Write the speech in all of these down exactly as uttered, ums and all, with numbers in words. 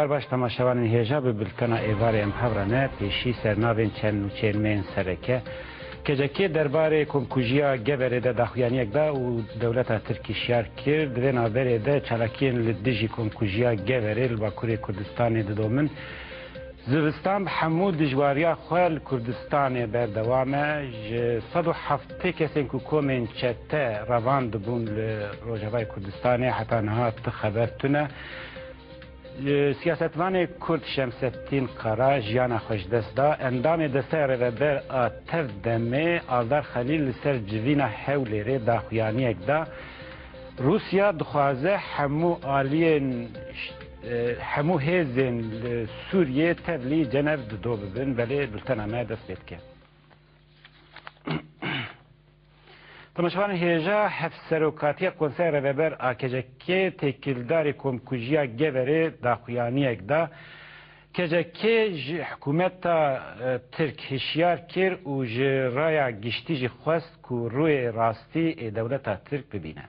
بار باش تماشاوان هێژا به بلتنا ئێوارێ ئەم هەورانە پێشی سەرناوێن چەند و چێرمێن سەرەکە کەجەکێ دەربارەی کۆمکوژیە گەڤەرێدا داخوایانیەکدا و دەولەتا ترکی شیار کرد دوێ ناڤەرێدا چالاکیên li dijî kۆمکوژیya گەڤەرê li Bakurê Kurdistanê didomin. Zivistan bi hemû dijwariya xwe li Kurdistanê berdewam e ji sed û heftê kesên ku komên çete revan dibûn li Rojavayê Kurdistanê heta niha ti xeber tune. Siyasetvanê Kurd Şemseddîn Qara jiyana xwe ji dest da endamê destaya rêveber a tev demê Aldar Xelîl li ser civîna Hewlêrê daxuyaniyek da Rusya dixwaze hemû aliyên hemû hêzên li Sûriyê tevlî Cenev dido bibin belê biltena me dest pê dike. Temaşavanên hêja hevserokatiya Konseya Rêveber a kecekê têkildarê kômkujiya Geverê daxuyaniyek da kecekê ji hikûmeta Tirk hişyar kir û ji raya giştî jî xwest ku rûyê rastî ê dewleta Tirk bibîne.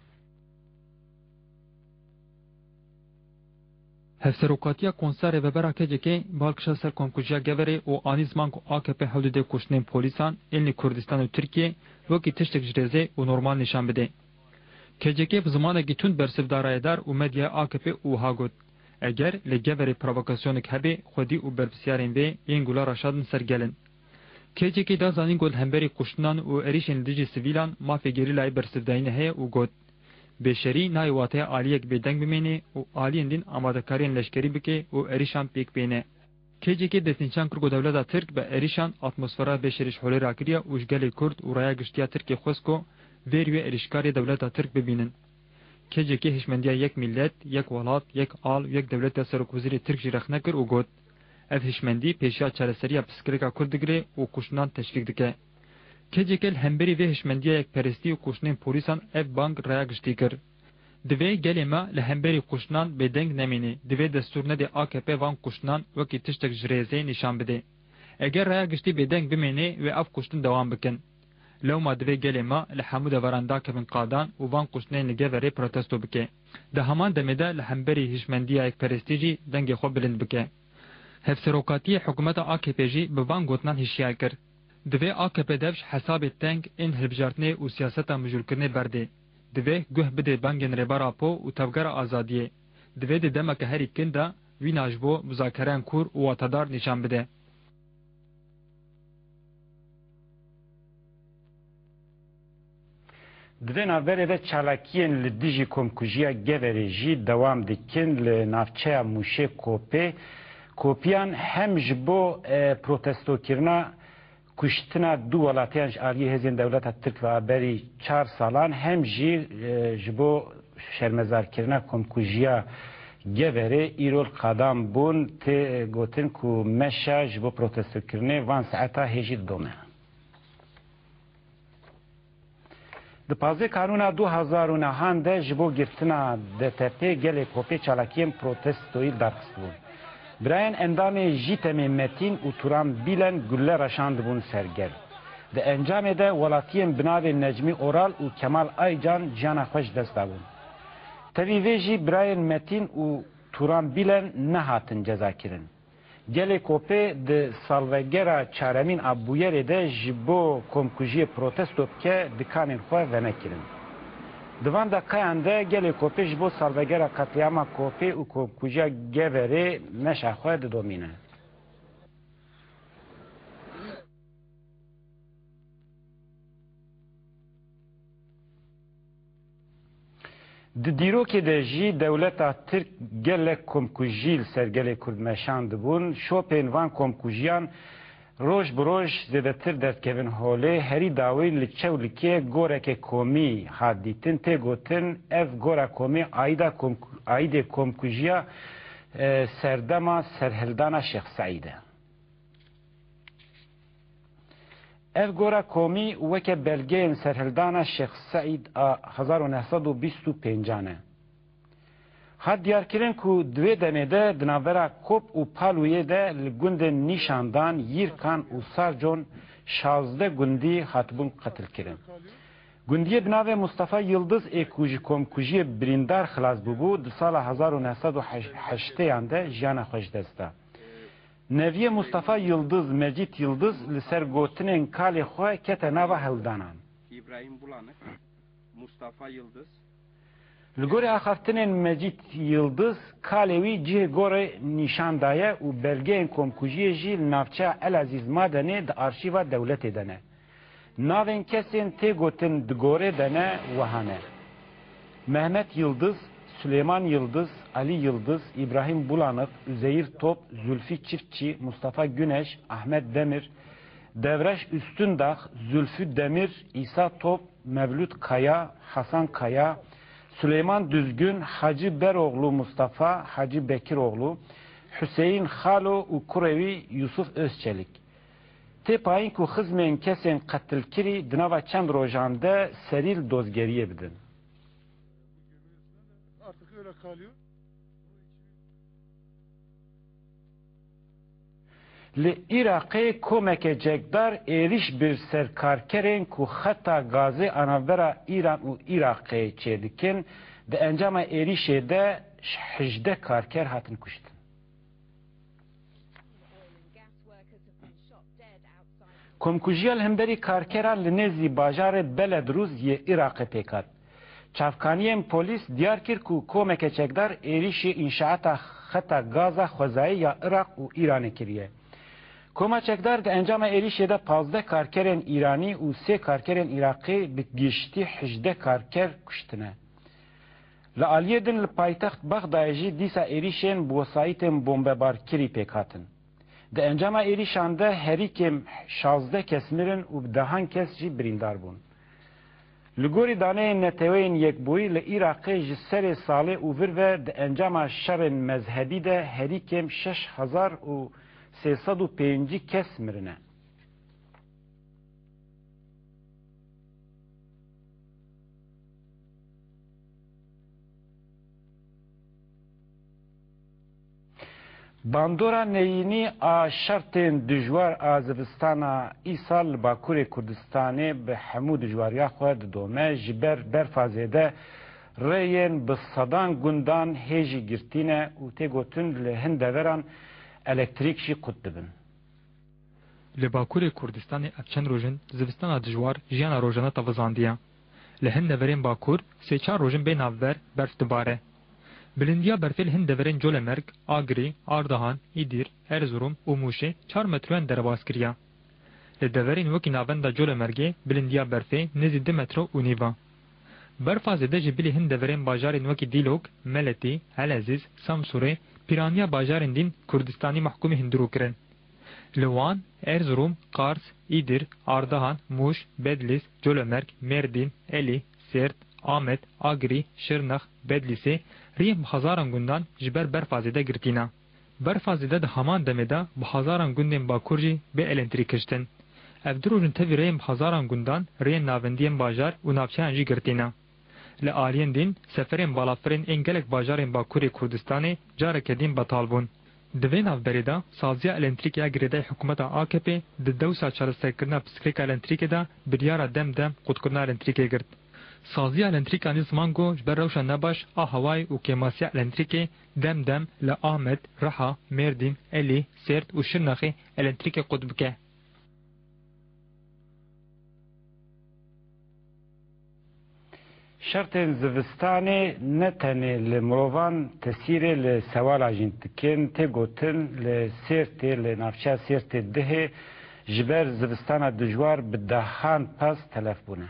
Hevserokatiya Konseya Rêvebera kecekê balkişa ser kômkujiya Geverê û anî ziman ku A K P hewdêdê kuştinên polîsan ên li Kurdistan û Tirkiye wekî tiştek ji rêzê û normal nîşan bide. Kecekê bi zimanekî tund bersivdarayedar û medyaya A K P wiha got. Eger li Geverê provokasyonek hebe xwedî û berpisyarên vê yên gulara şadin sergelin. Kecekê da zanîn got hemberî kuştinan û êrişên li dijî sivîlan mafê gerîlayê bersivdayînê heye û got. Bêşerî nayê wateya aliyek bêdeng bimêne û aliyên din amadekariyên leşkerî bike û êrîşan pêk bêne. Kecekê destnîşan kir ku dewleta Tirk be êrîşan atmosfera bêşerî ji holê rakiriye û ji gelê Kurd û raya giştiya Tirkê xwest ku vê rûyê êrîşkarê dewleta Tirk bibînin. Kecekê hişmendiya yek millet, yek welat, yek al û yek dewleta Serokwezîrê Tirk jî rexne kir û got. Ev hişmendî pêşiya çareseriya piskirêka Kurd digire û kuştinan teşvîk dike. Kecekê li hemberî vê hişmendiya yekperestî û kuştinên polîsan ev bang raya giştî kir. Divê gelê me li hemberî kuştinan bêdeng nemîne, divê destûr nedê A K P van kuştinan wekî tiştek ji rêzê nîşan bide. Eger raya giştî bêdeng bimêne wê ev kuştin dewam bikin. Lewma divê gelê me li hemû deveran dakevin qadan û van kuştinên li Geverê protesto bike. Di heman demê de li hemberî hişmendiya yekperestî jî dengê xwe bilind bike. Hevserokatiyê hikûmeta A K P jî bi van gotinan hişyar kir. Divê A K P dev ji hesabê teng ên hilbijartinê û siyaseta mijûlkirinê berdê. Divê guh bide bangên rêbera po û tevgera azadiyê. Divê di demeke herî kin de wîna ji bo muzakereyan kûr û watedar nîşan bide. Divê navberê de çalakiyên li dijî kômkujiya Geverê jî dewam dikin li navçeya Mûşê Kopê. Kopiyan hem ji bo protestokirina kuştina du welatiyan ji aliyê hêzên dewleta Tirk ve aberî çar salan hem jî ji bo şermezarkirina kômkujiya Geverê îrol qadam bûn tê gotin ku meşa ji bo protestokirinê van saeta hêjî didome. Di pazê kanûna du hezar û nehan de ji bo girtina D T P gelê kopê çalakiyên protestoyî darxistbûn. Birayên endamê jî temê Metin û Turan Bîlen gulle reşan dibûn sergel. Di encamê de welatiyên binavê Necmî Oral û Kemal Aycan ciyana xwe ji dest dabûn. Tevî vê jî birayên Metin û Turan Bîlen nehatin cezakirin. Gelê Kopê di salvegera çaremîn a Bûyerê de ji bo kômkujiyê protesto bike dikanên xwe venekirin. Divan daqeyan de gelê Kopê ji bo salvegera katliama Kopê û kômkujiya Geverê meşa xwe didomîne. Di dîrokê de jî dewleta Tirk gelek kômkujî li ser gelê Kurd meşan dibûn, şopên van kômkujiyan roj bi roj zêdetir derdkevin holê, herî dawî li çewlikê gorekê komî hat dîtin, tê gotin ev gora komî aîdê kômkujiya serdema serhildana Şex Seîd e. Ev gora komî weke belgeyên serhildana Şex Seîd a hezar û neh sed û bîst û pêncan e. Hat diyarkirin ku divê demê de di navbera Kop û Palûyê de li gundên Nîşandan, Yîrkan û Sarcon şazde gundî hatibûn qetilkirin. Gundiye binave Mustafa Yıldız ekuji komkujiye birindar xelas bûbû di sala hezar û neh sed û heştêyan de jiyana xwe ji dest da. Neviye Mustafa Yıldız Mecid Yıldız li ser gotinên kalê xwe kete nava hildanan. İbrahim Bulanık, Mustafa Yıldız. Li gorê axaftinên Mecid Yıldız kalê wî cihê gorê nîşan daye û belgeyên komkujiyê jî li navçeya Elaziz Madenê di arşîva dewletê de ne. Navên kesên tê gotin di gorê de ne wehane. Mehmet Yıldız, Süleyman Yıldız, Ali Yıldız, İbrahim Bulanık, Üzeyir Top, Zülfü Çiftçi, Mustafa Güneş, Ahmet Demir, Devreş Üstündağ, Zülfü Demir, İsa Top, Mevlüt Kaya, Hasan Kaya, Süleyman Düzgün, Hacı Beroğlu Mustafa, Hacı Bekiroğlu, Hüseyin Xalo û Kurevi Yusuf Özçelik. Tê payîn ku xizmên kesên qetilkirî di nava çend rojan de serîl dozgeriye bidin. Artık öyle kalıyor. Li Iraqê komeke cekdar êriş bir serkarkerên ku xeta gazê anavbera İran û Iraqê çêdikin di encama êrişê de hejde karker hatin kuştin. Komkujiya li hemberî karkeran li nêzî bajarê Beledrûz yê Iraqê pêkat. Çavkaniyên polîs diyar kir ku komeke çekdar êrişê înşaata xeta gaza xwezayî ya Iraq û Îranê kiriye. Koma çekdar di encama êrişê de panzdeh karkerên İranî û sê karkerên Iraqî bi giştî hejde karker kuştine. Li aliyê din li paytext Bexdayê jî dîsa êrişên bosayîtên bombebarkirî pêkhatin. Di encama êrişan de herîkêm şazdeh kes mirin û bi dehan kes jî birîndar bûn. Li gorî daneyên neteweyên yekbûyî li Iraqê ji serê salê û vir ve di encama şerên mezhebî de herîkêm şeş hezar û sê sed û pêncî kes mirine. Bandora neyînî a şertên dijwar a zivistana îsal li Bakurê Kurdistanê bi hemû dijwariya xwe didome ji ber berfa zêde rêyên bi sedan gundan hêjî girtîne û tê gotin li hin deveran elektrik jî qut dibin. Li Bakurê Kurdistanê ev çend rojin zivistana dijwar jiyana rojana tevizandiye. Li hin deverên Bakur sê çar rojin bê navber berf dibare. Bilindiya berfê li hin deverên Colemerg, Agirî, Ardahan, İdir, Erzurum û Mûşê çar metroyan derbas kiriye. Li deverên wekî navenda Colemergê bilindiya berfê nêzî di metro û nîva. Berfa zêde ji bilî hin deverên bajarên wekî Dîlok, Meletî, Heleziz, Samsurê, Piraniya bajarên din Kurdistanî mehkumî hindûrû kirin. Li wan, Erzurum, Kars, İdir, Ardahan, Mûş, Bedlis, Colemerg, Merdîn, Elî, Sêrt, Amed, Agirî, Şirnex, Bedlisê rêyên bi hezaran gundan ji ber berfa zêde girtîne. Berfa zêde di heman demê de bi hezaran gundên Bakur jî bê elektrîk kiştin. Ev du rojin tevî rêyên bi hezaran gundan rêyên navendiyên bajar û navçeyan jî girtîne. Li aliyên din seferên balafirên ên gelek bajarên Bakurê Kurdistanê careke din betal bûn. Di vê navberê de saziya elektrîkê girêdayê hikûmeta A K P di dewsa çareserkirina pirsgirêka elektrîkê de biryara dem dem qutkirina elektrîkê girt. Saziya elektrîkanî ziman got ji ber rewşa nebaş a hewayê û kêmasiya elektrîkê dem dem li Amed, Reha, Mêrdîn, Elî, Sêrt û Şirnexê elektrîkê qut bike. Şertên zivistanê ne tenê li mirovan tesîrê li sewala jîn dikin tê gotin li Sêrtê li navçeya Sêrtê dihê ji ber zivistana dijwar bi dehan pez telef bûne.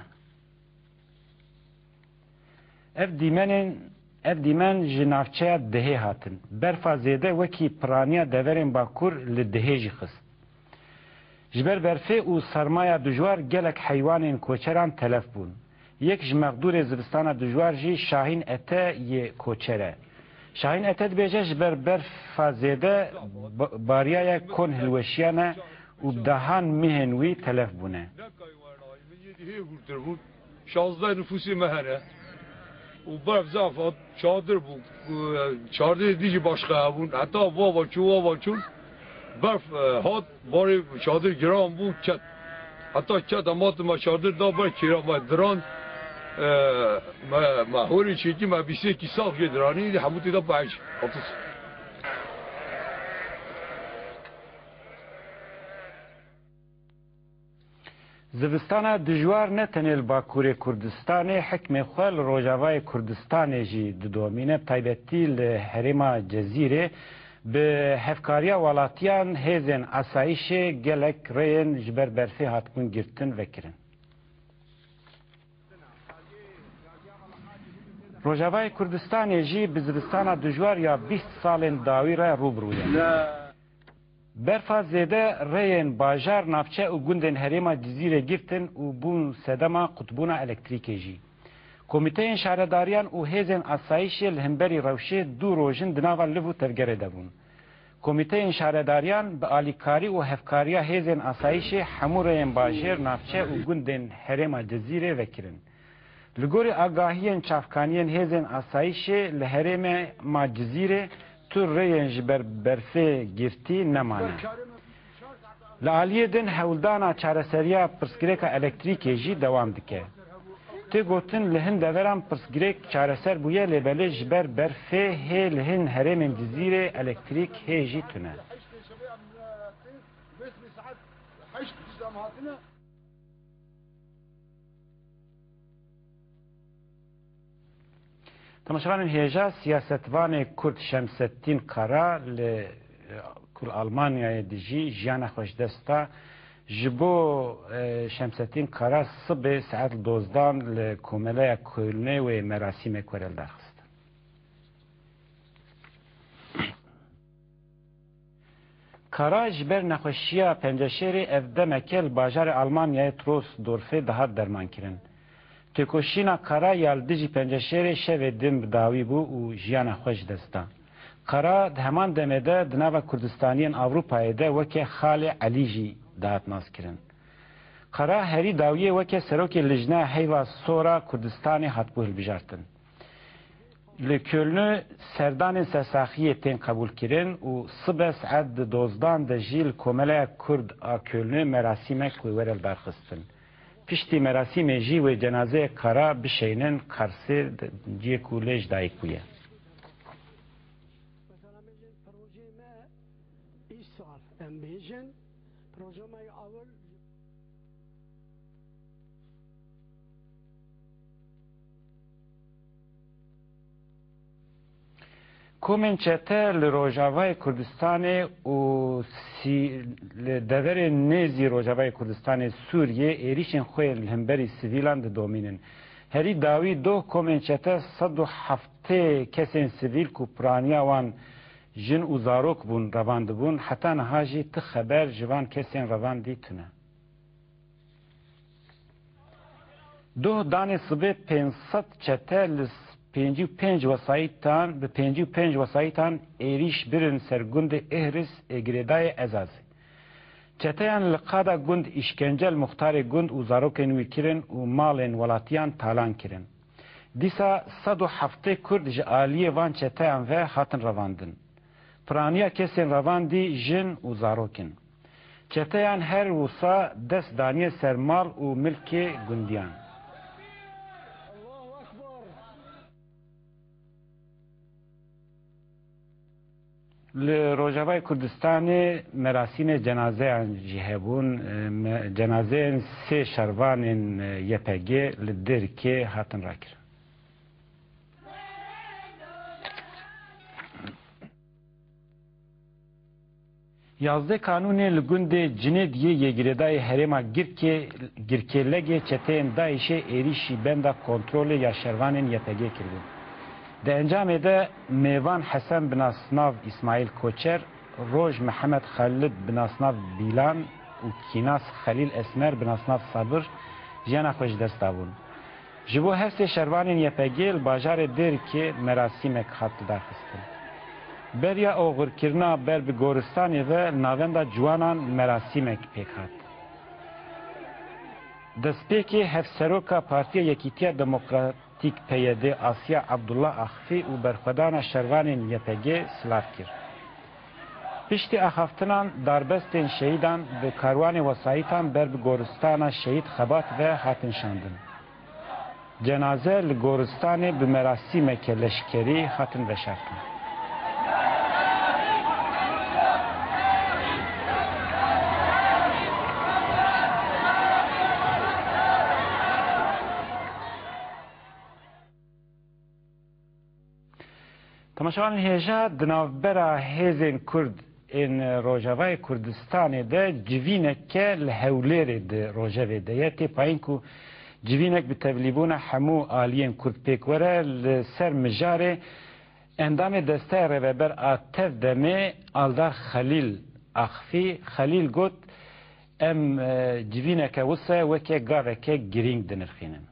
Ev dîmenên ev dîmen ji navçeya dihê hatin. Berfa zêde wekî piraniya deverên Bakur li dihê jî xist. Ji ber berfê û sermaya dijwar gelek heywanên koçeran telef bûn. Yek ji meqdûrê zivistana dijwar jî Şahîn Ete yê koçer e. Şahîn Ete dibêje ji ber berfa zêde bariyaya kon hilweşiyan e û dehan mihên wî telef bûne. şazda nüfusi mehere. و برف زعفت چادر بود چادر دیگه باشقه بود حتی بابا چون بابا چون برف هات باری چادر گرام بود چت حتی چت امات ما چادر دا بار کرام دران ما ما هوري شيء ما بيصير كيساف جدراني دي حموتي ده بعيش أطس زوستانا دجوار نه تنل باکوری کردستان حکم خال روجاوای کردستان جی دومینه تایبتی لحرما جزیره به هفکاریا ولاتیان هزن اسایش گلک رین جبر برفی هاتکون گرتن وکرن. روجاوای کردستان جی به زوستانا دجوار یا بیست سالن داوی را روبرویه. برفا زیده رین باجار نافچه و گوندن هریما جزیره گرتن و بون سدما قطبونا الکتریکی جی. کمیته شهرداریان و هیزن اسایش الهمبری روشه دو روژن دناوا لفو تفگره دبون. کمیته شهرداریان به آلیکاری و هفکاریا هیزن اسایش همو رین باجار نافچه و گوندن هریما جزیره وکرن. لگوری آگاهیان چافکانیان هیزن اسایش لهریما ما جزیره تر رین جبر برفه گرتی نمانه. لعالیه دن هولدانا چارەسەریya پرسگرێکە ئەلەکتریکی جی دوام دکه. تی گوتن لهن دەڤەران پرسگرێک چارەسەر بوویە لێبەلێ جبەر بەرفێ هێ لهن هەرێمên جزیرê ئەلەکتریک هێ جی تونه. تماشاوان هێژا سیاستوان کورد شەمسەدین قەرا لە کورد ئەڵمانیایە دژی ژیانە خۆشدەستا ji bo şemsettin qara sibê saet dozdan li komeleya Kölnê wê merasîmek werel daxistin. Qara ji ber nexweşiya penceşerê ev demeke li bajarê Almanyayê Troisdorfê dihat dermankirin. Têkoşîna Qara ya li dijî penceşerê şevê din bi dawî bû û jiyana xwe ji dest da. Qara di heman demê de di nava Kurdistaniyên Avrupayê de weke Xalê Elî jî دهات ناس کرن. قرا هری داویه وکه سروک لجنه هیوا سورا کردستانی هاتبو هلبجارتن. لکلنو سردان سساخیه تین قبول کرن و صبح ساعت دوزدان ده جیل کومله کرد آکلنو مراسیمه کوی ورل برخستن. پشتی مراسیمه جی و جنازه قرا بشینن قرصه جی کولیج دای کویه. کومن چته لروجاوای کردستان و سی لدور نزی روجاوای کردستان سوریه ایریشن خوی الهمبری سیویلان ده دومینن. هری داوی دو کومن چته صد و هفته کسین سیویل کو پرانیا وان جن و زاروک بون رواند بون حتی نهاجی ت خبر جوان کسین روان دیتونه. دو دانه صبح پنصد چته لس پنجی و پنج وسایتان به پنجی و پنج وسایتان ایریش برن سرگند اهرس اگردای ازازی. چتیان لقادا گند اشکنجل مختار گند و زاروکن ویکرن و مالن ولاتیان تالان کرن. دیسا صد و هفته کرد جالیه وان چتیان و هاتن رواندن. پرانیا کسین رواندی جن و زاروکن. چتیان هر وسا دست دانیه سرمال و ملک گندیان. لروجاوای کردستان مراسم جنازه جهبون جنازه سه شروان یپگی لدرکه هاتن راکر. یازده کانون لگند جند یه یگردای هرما گرکه گرکلگه چتین دایشه ایریشی بنده کنترل یا شروان یپگی کردن. در انجام ده میوان حسن بن اسناف اسماعیل کوچر، روج محمد خالد بن اسناف بیلان و کیناس خلیل اسمر بن اسناف صبر جیانا خوش دست دابون. جبو هفت شروانین یپگیل باجار دیر که مراسیمک خط درخستن. بریا اوغر کرنا بر به گورستانی و ناوندا جوانان مراسیمک پیکات. دستپیکی هفت سروکا پارتی یکیتیا دموکرات تیک پیده آسیا عبدالله اخفی و برخودان شروانین یپگی سلاف کرد. پشتی اخفتنان داربستین شهیدان به کاروان وسایتان بر به گورستان شهید خبات و هاتن شاندن. cenazه li Goristanê bi merasîmeke leşkerî hatin veşartin. Temaşavan hêja di navbera hêzên Kurd ên Rojavayê Kurdistanê de civîneke li Hewlêrê di Rojavê de ye tê payîn ku civînek bi tevlîbûna hemû aliyên Kurd pêk were li ser mijarê endamê desteya rêveber a tev demê Aldar Xelîl Axfî Xelîl got em civîneke wisa weke gaveke girîng dinirxînin.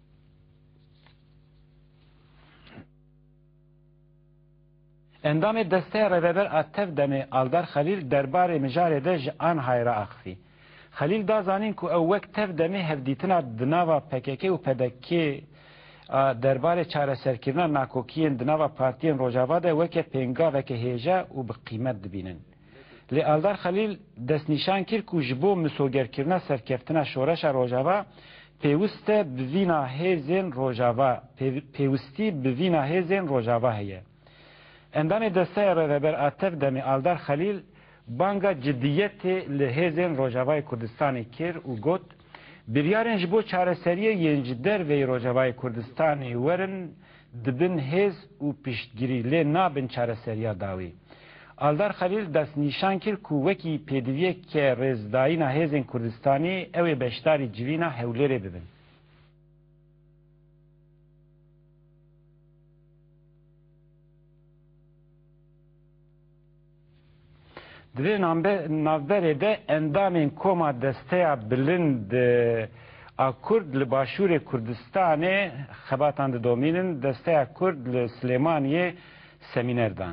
Endamê desteya rêveber a tev demê Aldar Xelîl derbarê mijarê de ji an hayra axivî. Xelîl da zanîn ku ew wek tev demê hevdîtina di nava P K K û P D K derbarê çareserkirina nakokiyên di nava partiyên Rojava de weke pêngaveke hêja û bi qîmet dibînin. Lê Aldar Xelîl destnîşan kir ku ji bo misogerkirina serkeftina şoreşa Rojava pêwîst e bi vîna hêzên Rojava pêwîstî bi vîna hêzên Rojava heye. Endamê desteya rêveber a tev demê Aldar Xelîl banga ciddiyetê li hêzên Rojavayê Kurdistanê kir û got biryarên ji bo çareseriyê yên ji derveyê Rojavayê Kurdistanê werin dibin hêz û piştgirî lê nabin çareseriya dawî. Aldar Xelîl destnîşan kir ku wekî pêdiviyeke rêzdayîna hêzên Kurdistanê ew ê beşdarî civîna Hewlêrê bibin. Divê navberê de endamên koma desteya bilind a Kurd li başûrê Kurdistanê xebatan didomînin desteya Kurd li Silêmaniyê semîner dan.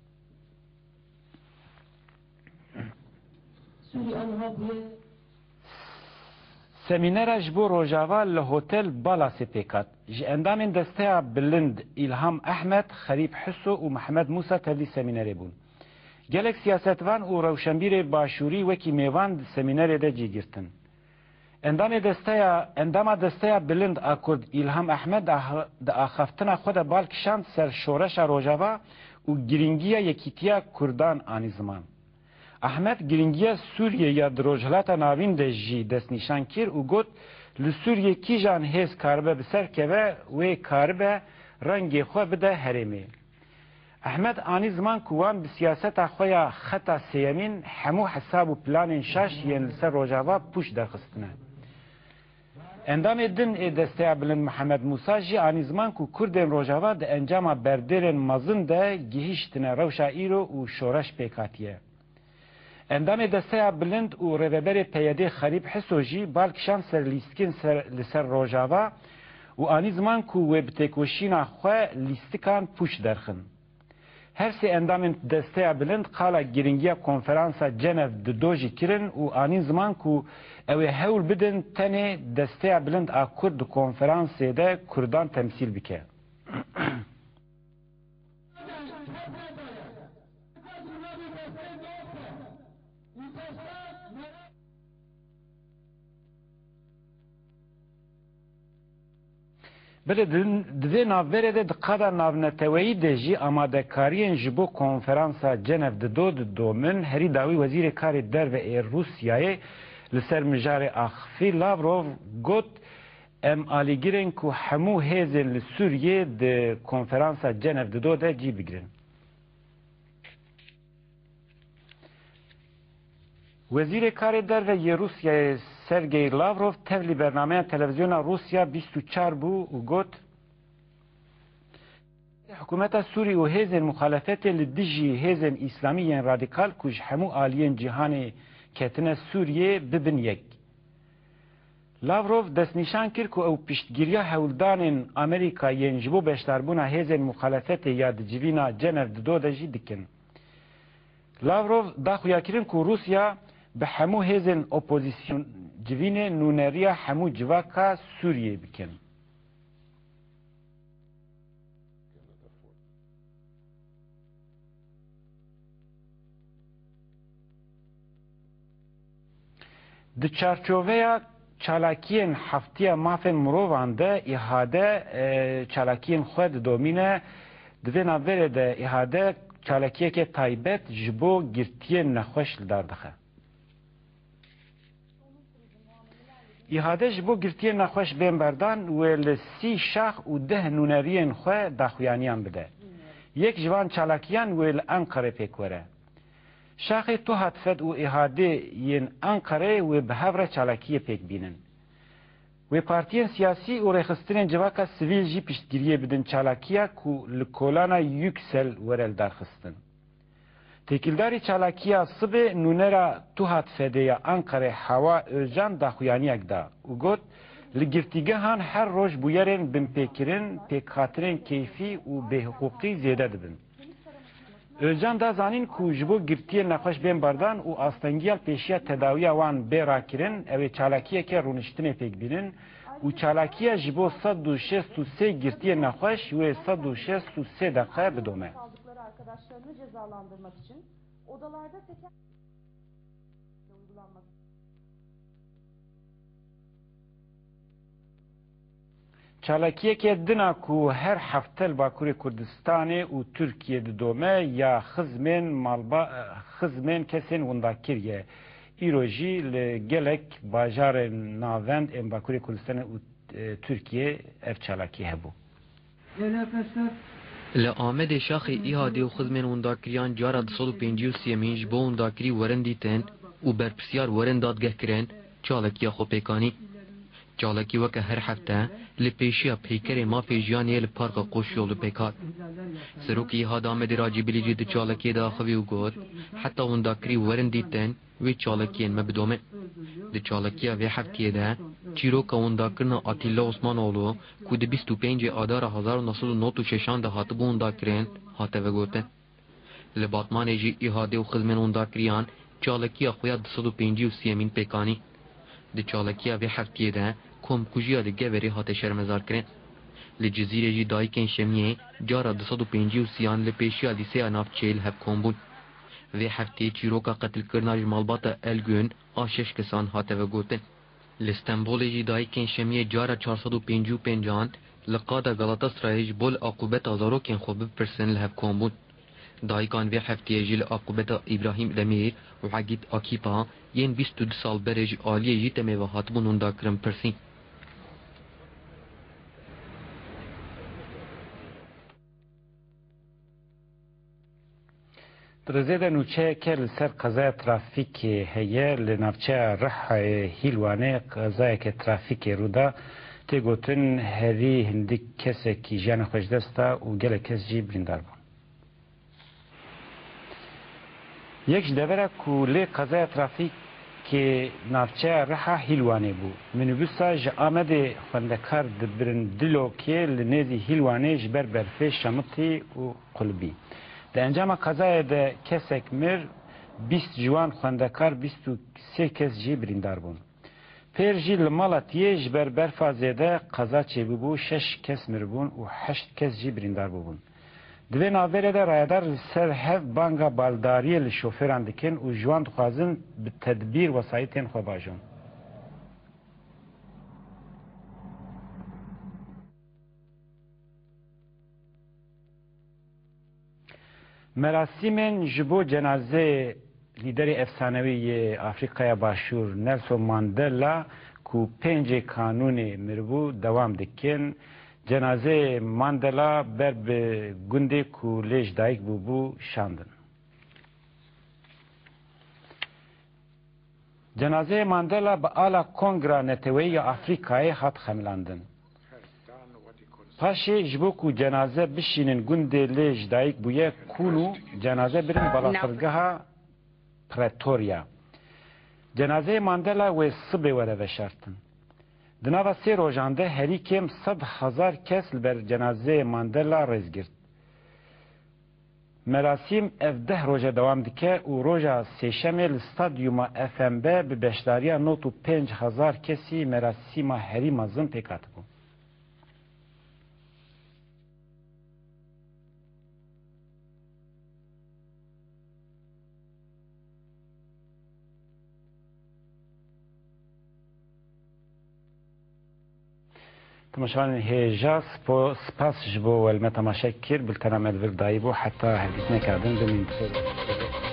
Semînera ji bo Rojava li Hotel Balasê pêkat. Ji endamên desteya bilind İlham Ehmed, Xerîb Hiso û Mehmed Musa tevlî semînerê bûn. Gelek siyasetvan û rewşenbîrê başûrî wekî mêvan di semînerê de cîgirtin. Endamê desteya endama desteya bilind a Kurd İlham Ehmed di axaftina xwe de balkişand ser şoreşa Rojava û giringiya yekîtiya Kurdan anî ziman. Ehmed giringiya Sûriye ya di Rojhilata Navîn de jî destnîşan kir û got li Sûriye kîjan hêz karibe bi ser keve wê karibe rengê xwe bide herêmê. Ehmed anî ziman ku wan bi siyaseta xwe ya xeta sêyemîn hemû hesab û planên şaş yên li ser Rojava pûç derxistine. Endamê din ê desteya bilind Mehmed Musa jî anî ziman ku Kurdên Rojava di encama berderên mezin de gihîştine rewşa îro û şoreş pêkatiye. Endamê desteya bilind û rêveberê P Y D Xerîb Hiso jî balkişan ser lîstikên li ser Rojava û anî ziman ku wê bi têkoşîna xwe lîstikan pûç derxin. Her sê endamên desteya bilind qala giringiya konferansa Cenev di do jî kirin û anî ziman ku ew ê hewl bidin tenê desteya bilind a Kurd di konferansê de Kurdan temsîl bike. Bile divê navberê de di qada navneteweyî de jî amadekariyên ji bo konferansa Cenev di do didomin herî dawî wezîrê karê derve ê Rûsyayê li ser mijarê Axfî Lavrov got em alîgirên ku hemû hêzên li Sûriyê di konferansa Cenev di do de cî bigirin. Wezîrê karê derve yê Rûsyayê Sergey Lavrov tevlî bernameya televizyona Rusya bîst û çar bû û got hikûmeta Sûrî û hêzên muxalefetê li dijî hêzên îslamî yên radîkal ku ji hemû aliyên cîhanê ketine Sûriyê bibin yek. Lavrov destnîşan kir ku ew piştgiriya hewldanên Amerîka yên ji bo beşdarbûna hêzên muxalefetê ya di civîna Cenev di do de jî dikin. Lavrov daxuya kirin ku Rusya bi hemû hêzên opozîsyon civînê nûneriya hemû civaka Sûriyê bikin. Di çarçoveya çalakiyên heftiya mafên mirovan de îhade çalakiyên xwe didomîne di vê navberê de îhade çalakiyeke taybet ji bo girtiyên nexweş li dar dixe. İhade ji bo girtiyên nexweş bên berdan wê li sî şax û deh nûneriyên xwe daxuyaniyan bide. Yek ji van çalakiyan wê li Enqerê pêk were. Şaxê Tuhatfed û îhadê yên Enqerê wê bi hev re çalakiyê pêk bînin. Wê partiyên siyasî û rêxistinên civaka sivîl jî piştgiriyê bidin çalakiya ku li kolana Yüksel were li darxistin. Têkildarî çalakiya sibê nûnera Tuhatfedê ya Enqerê Hewa Özcan daxuyaniyek da û got li girtîgehan her roj bûyerên binpêkirin, pêkhatirên keyfî û bêhiqûqî zêde dibin. Özcan da zanîn ku ji bo girtiyên nexweş bên berdan û astengiyal pêşiya tedawiya wan bê rakirin ew ê çalakiyeke rûniştinê pêk bînin û çalakiya ji bo sed û şêst û sê girtiyên nexweş wê sed û şêst û sê deqe bidome. Arkadaşlarını cezalandırmak için odalarda teker uygulanmak. Çalakiyeke dina ku her heftel Bakurê Kurdistanê û Tirkiye didome ya xizmên malba xizmên kesên windakir ye. Îro jî li gelek bajarên navend ên Bakurê Kurdistanê û Tirkiye ev çalakî hebû. Li Amedê şaxê îhadê û xizmên windakiriyan cara di sed û pêncî û sêmîn ji bo windakirî werin dîtin û berpirsiyar werin dadgehkirin çalakiya xwepêkanî. Çalakî weke her hefte li pêşiya peykerê mafê jiyanê li parka Qoşyolê pêk hat. Serokê îhada Amedê Racî Bilî jî di çalakiyê de axivî û got heta windakirî werin dîtin wê çalakiyên me bidome. Di çalakiya vê heftiyê de çîroka windakirina Atîlla Osmanoğlu ku di bîst û pêncê adara hezar û neh sed û nod û şeşan de hatibû windakirin hate vegotin. Li Batmanê jî îhadê û xizmên windakiriyan çalakiya xwe ya di sed û pêncî û sêmîn pêkanî. Di çalakiya vê heftiyê de komkujiya li Geverê hate şermezarkirin. Li Cizîrê jî dayîkên Şemiyê cara di sed û pêncî û sîyan li pêşiya lîseya navçeyê li hevkom bûn. Vê hefteyê çîroka qetilkirina ji malbata Elgün a şeş kesan hate vegotin. Li Stenbolê jî dayîkên Şemiyê cara çar sed û pêncî û pêncan li qada Galatasarayê ji bo li aqubeta zarokên xwe bipirsin li hevkom bûn. Dayîkan vê hefteyê jî li aqubeta İbrahîm Demîr û Hegît Akîpa yên bîst û du sal berê ji aliyê jî temê ve hatibûn windakirin pirsîn. Rêzê de nûçeyeke li ser qezaya trafîkê heye li navçeya Rihayê Hîlwanê qezayeke trafîkê rûda tê gotin herî hindik kesekî jiyana xwe ji dest da û gelek kes jî birîndar bûn. Yek ji devera ku lê qezaya trafîkê navçeya Riha Hîlwanê bû. Minîbusa ji Amedê xwendekar dibirin Dilokê li nêzî Hîlwanê ji ber berfê şemitî û qulbî. Di encama qezayê de kesek mir, bîst ciwan xwendekar, bîst û sê kes jî birîndar bûn. Pêr jî li Malatiyê ji ber berfa zêde qeza çêbûbû, şeş kes miribûn û heşt kes jî birîndar bûbûn. Di vê navberê de rayedar li ser hev banga baldariyê li şofêran dikin û ji wan dixwazin bi tedbîr wesayîtên xwe bajon. Merasimên ji bo cenazeyê lîderê efsanewî yê Afrikaya Başûr Nelson Mandela ku pêncê kanûnê miribû dewam dikin. Cenazeyê Mandela ber bi gundê ku lê ji dayîk bûbû şandin. Cenazeyê Mandela bi ala Kongra Neteweyî ya Afrikayê hat xemilandin. Paşê ji bo ku cenaze bişînin gundê lê ji dayîk bûye kûn û cenaze birin balafirgeha Pretoria. Cenazeyê Mandela wê sibê were veşartin. Di nava sê rojan de herî kêm sed hezar kes li ber cenazeyê Mandela rêz girt. Merasim ev deh roja dewam dike û roja sêşemê li stadyuma F M B bi beşdariya nod û pênc hezar kesî merasîma herî mezin pêk hatibû. تماشان هیجا سپاس جبو والمتماشى كير بالتنامد بالدايبو حتى هديتنا كادن بمن